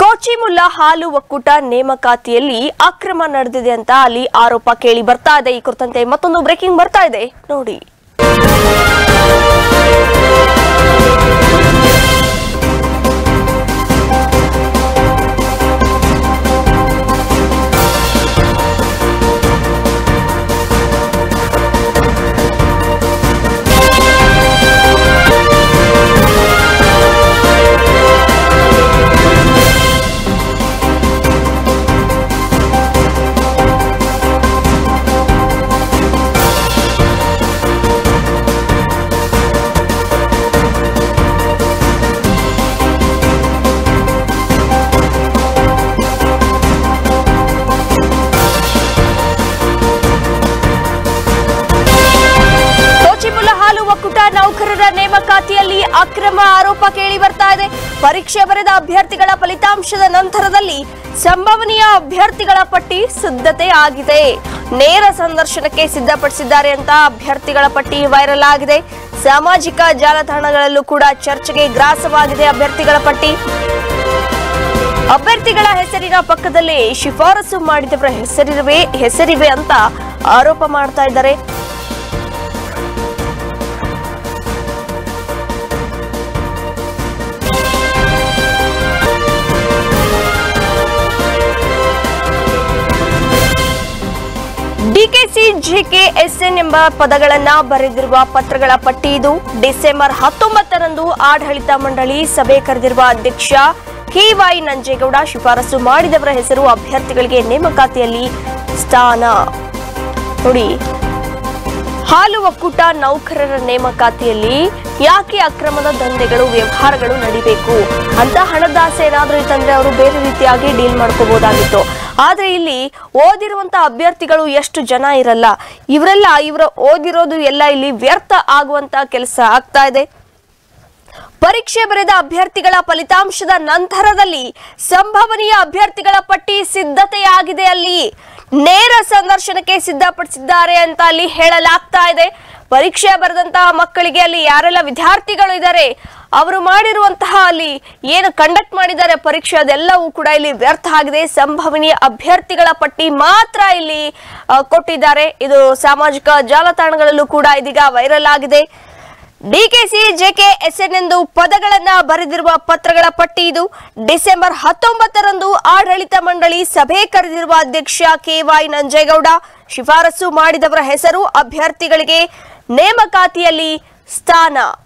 ಕೋಚಿಮುಲ್ಲಾ ಹಾಲು ಒಕ್ಕೂಟ ನೇಮಕಾತಿಯಲ್ಲಿ ಅಕ್ರಮ ನಡೆದಿದೆ ಅಂತ ಅಲ್ಲಿ ಆರೋಪ ಕೇಳಿ ಬರ್ತಾ ಇದೆ। ಈ ಕುರಿತಂತೆ ಮತ್ತೊಂದು ಬ್ರೇಕಿಂಗ್ ಬರ್ತಾ ಇದೆ ನೋಡಿ। ನೌಕರರ ನೇಮಕಾತಿಯಲ್ಲಿ ಅಕ್ರಮ ಆರೋಪ ಕೇಳಿ ಬರ್ತಾ ಇದೆ। ಪರೀಕ್ಷೆ ಬರೆದ ಅಭ್ಯರ್ಥಿಗಳ ಫಲಿತಾಂಶದ ನಂತರದಲ್ಲಿ ಸಂಭವನೀಯ ಅಭ್ಯರ್ಥಿಗಳ ಪಟ್ಟಿ ಸಿದ್ಧತೆ ಆಗಿದೆ। ನೇರ ಸಂದರ್ಶನಕ್ಕೆ ಸಿದ್ಧಪಡಿಸಿದ್ದಾರೆ ಅಂತ ಅಭ್ಯರ್ಥಿಗಳ ಪಟ್ಟಿ ವೈರಲ್ ಆಗಿದೆ। ಸಾಮಾಜಿಕ ಜಾಲತಾಣಗಳಲ್ಲೂ ಕೂಡ ಚರ್ಚೆಗೆ ಗ್ರಾಸವಾಗಿದೆ ಅಭ್ಯರ್ಥಿಗಳ ಪಟ್ಟಿ। ಅಭ್ಯರ್ಥಿಗಳ ಹೆಸರಿನ ಪಕ್ಕದಲ್ಲಿ ಶಿಫಾರಸು ಮಾಡಿದವರ ಹೆಸರಿವೆ ಅಂತ ಆರೋಪ ಮಾಡ್ತಾ ಇದ್ದಾರೆ। ಡಿಕೆಸಿ ಜಿಕೆ ಎಸ್ಎನ್ ಎಂಬ ಪದಗಳನ್ನ ಬರೆದಿರುವ ಪತ್ರಗಳ ಪಟ್ಟಿ ಇದು। ಡಿಸೆಂಬರ್ 19ರಂದು ಆಡಳಿತ ಮಂಡಳಿ ಸಭೆ ಕರೆದಿರುವ ಅಧ್ಯಕ್ಷ KY ನಂಜೇಗೌಡ ಶಿಫಾರಸು ಮಾಡಿದವರ ಹೆಸರು ಅಭ್ಯರ್ಥಿಗಳಿಗೆ ನೇಮಕಾತಿಯಲ್ಲಿ ಸ್ಥಾನ ನೋಡಿ। ಹಾಲು ಒಕ್ಕೂಟ ನೌಕರರ ನೇಮಕಾತಿಯಲ್ಲಿ ಯಾಕೆ ಅಕ್ರಮದ ದಂಧೆಗಳು ವ್ಯವಹಾರಗಳು ನಡಿಬೇಕು ಅಂತ ಹಣದಾಸೆ ಏನಾದ್ರೂ ಇತ್ತಂದ್ರೆ ಅವರು ಬೇರೆ ರೀತಿಯಾಗಿ ಡೀಲ್ ಮಾಡ್ಕೋಬಹುದಾಗಿತ್ತು। ಆದ್ರೆ ಇಲ್ಲಿ ಓದಿರುವಂತ ಅಭ್ಯರ್ಥಿಗಳು ಎಷ್ಟು ಜನ ಇರಲ್ಲ, ಇವರ ಓದಿರೋದು ಎಲ್ಲ ಇಲ್ಲಿ ವ್ಯರ್ಥ ಆಗುವಂತ ಕೆಲಸ ಆಗ್ತಾ ಇದೆ। ಪರೀಕ್ಷೆ ಬರೆದ ಅಭ್ಯರ್ಥಿಗಳ ಫಲಿತಾಂಶದ ನಂತರದಲ್ಲಿ ಸಂಭವನೀಯ ಅಭ್ಯರ್ಥಿಗಳ ಪಟ್ಟಿ ಸಿದ್ಧತೆಯಾಗಿದೆ, ಅಲ್ಲಿ ನೇರ ಸಂದರ್ಶನಕ್ಕೆ ಸಿದ್ಧಪಡಿಸಿದ್ದಾರೆ ಅಂತ ಅಲ್ಲಿ ಹೇಳಲಾಗ್ತಾ ಇದೆ। ಪರೀಕ್ಷೆ ಬರೆದಂತಹ ಮಕ್ಕಳಿಗೆ ಅಲ್ಲಿ ಯಾರೆಲ್ಲ ವಿದ್ಯಾರ್ಥಿಗಳು ಇದ್ದಾರೆ ಅವರು ಮಾಡಿರುವಂತಹ ಅಲ್ಲಿ ಏನು ಕಂಡಕ್ಟ್ ಮಾಡಿದ್ದಾರೆ ಪರೀಕ್ಷೆ ಅದೆಲ್ಲವೂ ಕೂಡ ಇಲ್ಲಿ ವ್ಯರ್ಥ ಆಗಿದೆ। ಸಂಭವನೀಯ ಅಭ್ಯರ್ಥಿಗಳ ಪಟ್ಟಿ ಮಾತ್ರ ಇಲ್ಲಿ ಕೊಟ್ಟಿದ್ದಾರೆ। ಇದು ಸಾಮಾಜಿಕ ಜಾಲತಾಣಗಳಲ್ಲೂ ಕೂಡ ಇದೀಗ ವೈರಲ್ ಆಗಿದೆ। ಡಿಕೆಸಿ ಜೆಕೆ ಎಸ್ಎನ್ ಎಂದು ಪದಗಳನ್ನ ಬರೆದಿರುವ ಪತ್ರಗಳ ಪಟ್ಟಿ ಇದು। ಡಿಸೆಂಬರ್ 19ರಂದು ಆಡಳಿತ ಮಂಡಳಿ ಸಭೆ ಕರೆದಿರುವ ಅಧ್ಯಕ್ಷ KY ನಂಜೇಗೌಡ ಶಿಫಾರಸು ಮಾಡಿದವರ ಹೆಸರು ಅಭ್ಯರ್ಥಿಗಳಿಗೆ ನೇಮಕಾತಿಯಲ್ಲಿ ಸ್ಥಾನ।